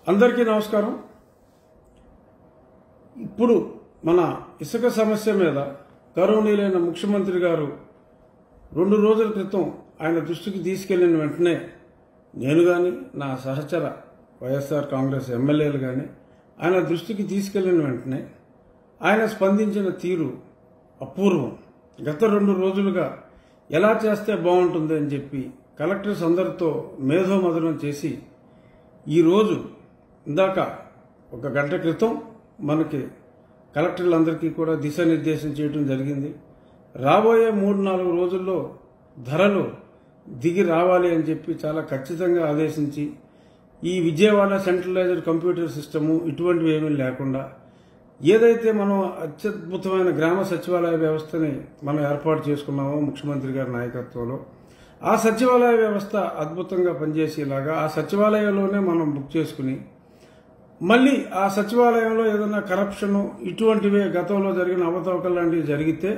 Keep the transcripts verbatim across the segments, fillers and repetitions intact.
అందరికీ నమస్కారం. ఇప్పుడు మన ఇసుక సమస్య మీద గౌరవనీయులైన ముఖ్యమంత్రి గారు రెండు రోజుల క్రితం ఆయన దృష్టికి తీసుకెళ్లిన వెంటనే నేను కానీ నా సహచర వైఎస్ఆర్ కాంగ్రెస్ ఎమ్మెల్యేలు కానీ ఆయన దృష్టికి తీసుకెళ్లిన వెంటనే ఆయన స్పందించిన తీరు అపూర్వం. గత రెండు రోజులుగా ఎలా చేస్తే బాగుంటుంది అని చెప్పి కలెక్టర్స్ అందరితో మేధోమథనం చేసి ఈరోజు ఇందాక ఒక గంట క్రితం మనకి కలెక్టర్లందరికీ కూడా దిశానిర్దేశం చేయడం జరిగింది. రాబోయే మూడు నాలుగు రోజుల్లో ధరలు దిగి రావాలి అని చెప్పి చాలా ఖచ్చితంగా ఆదేశించి ఈ విజయవాడ సెంట్రలైజ్డ్ కంప్యూటర్ సిస్టము ఇటువంటివి ఏమీ లేకుండా ఏదైతే మనం అత్యద్భుతమైన గ్రామ సచివాలయ వ్యవస్థని మనం ఏర్పాటు చేసుకున్నామో ముఖ్యమంత్రి గారి నాయకత్వంలో, ఆ సచివాలయ వ్యవస్థ అద్భుతంగా పనిచేసేలాగా ఆ సచివాలయంలోనే మనం బుక్ చేసుకుని మళ్ళీ ఆ సచివాలయంలో ఏదైనా కరప్షను ఇటువంటివే గతంలో జరిగిన అవతవకలు లాంటివి జరిగితే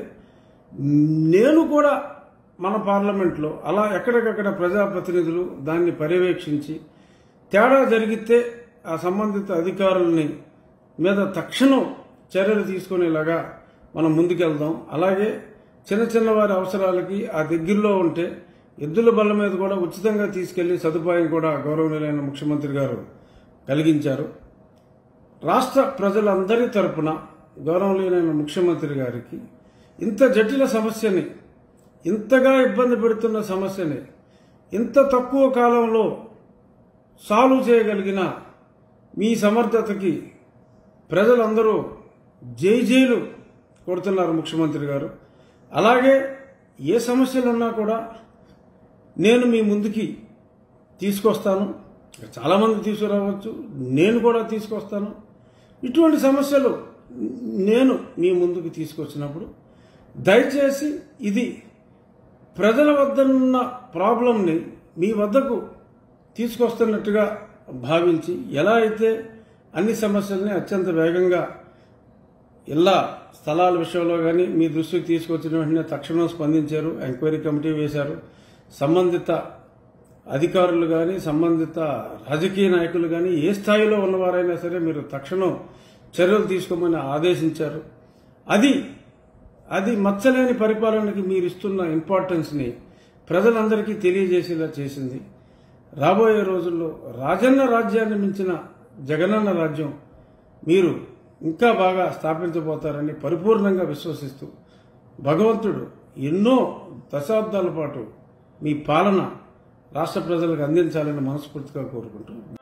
నేను కూడా మన పార్లమెంట్లో అలా ఎక్కడికక్కడ ప్రజాప్రతినిధులు దాన్ని పర్యవేక్షించి తేడా జరిగితే ఆ సంబంధిత అధికారులని మీద తక్షణం చర్యలు తీసుకునేలాగా మనం ముందుకెళ్దాం. అలాగే చిన్న చిన్న వారి అవసరాలకి ఆ దగ్గరలో ఉంటే ఎద్దుల బళ్ళ మీద కూడా ఉచితంగా తీసుకెళ్లి సదుపాయం కూడా గౌరవనీయులైన ముఖ్యమంత్రి గారు కలిగించారు. రాష్ట్ర ప్రజలందరి తరపున గౌరవనీయులైన ముఖ్యమంత్రి గారికి ఇంత జటిల సమస్యని, ఇంతగా ఇబ్బంది పెడుతున్న సమస్యని ఇంత తక్కువ కాలంలో సాల్వ్ చేయగలిగిన మీ సమర్థతకి ప్రజలందరూ జై జైలు కొడుతున్నారు ముఖ్యమంత్రి గారు. అలాగే ఏ సమస్యలున్నా కూడా నేను మీ ముందుకి తీసుకొస్తాను. చాలామంది తీసుకురావచ్చు, నేను కూడా తీసుకొస్తాను. ఇటువంటి సమస్యలు నేను మీ ముందుకు తీసుకొచ్చినప్పుడు దయచేసి ఇది ప్రజల వద్దనున్న ప్రాబ్లంని మీ వద్దకు తీసుకొస్తున్నట్టుగా భావించి ఎలా అయితే అన్ని సమస్యల్ని అత్యంత వేగంగా ఇళ్ల స్థలాల విషయంలో కానీ మీ దృష్టికి తీసుకొచ్చిన వెంటనే తక్షణం స్పందించారు, ఎంక్వైరీ కమిటీ వేశారు. సంబంధిత అధికారులు కానీ సంబంధిత రాజకీయ నాయకులు కానీ ఏ స్థాయిలో ఉన్నవారైనా సరే మీరు తక్షణం చర్యలు తీసుకోమని ఆదేశించారు. అది అది మచ్చలేని పరిపాలనకి మీరు ఇస్తున్న ఇంపార్టెన్స్ని ప్రజలందరికీ తెలియజేసేలా చేసింది. రాబోయే రోజుల్లో రాజన్న రాజ్యాన్ని మించిన జగనన్న రాజ్యం మీరు ఇంకా బాగా స్థాపించబోతారని పరిపూర్ణంగా విశ్వసిస్తూ భగవంతుడు ఎన్నో దశాబ్దాల పాటు మీ పాలన రాష్ట్ర ప్రజలకు అందించాలని మనస్ఫూర్తిగా కోరుకుంటున్నాను.